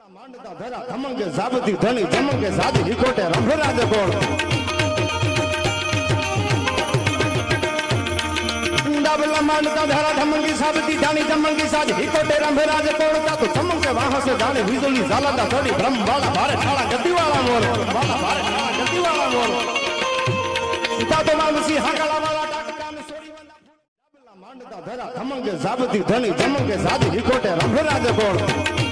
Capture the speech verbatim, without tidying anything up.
માંડતા ધરા ધમંગે જાબતી ધણી ધમંગે સાદી વિકોટે રંભરાજ કોણ ડાબલા માંડતા ધરા ધમંગી સાબતી ધણી ધમંગી સાદી વિકોટે રંભરાજ કોણ તા તો ધમંગે વાહસે જાણે વીજળી ઝાલતા ધડી બ્રહ્મ વાળા ભારે ઠાળા ગતિવાળા મોર વાળા ભારે ઠાળા ગતિવાળા મોર તા તો માનસી હાકલા વાળા ડાકકાને સોરી વંદા ડાબલા માંડતા ધરા ધમંગે જાબતી ધણી ધમંગે સાદી વિકોટે રંભરાજ કોણ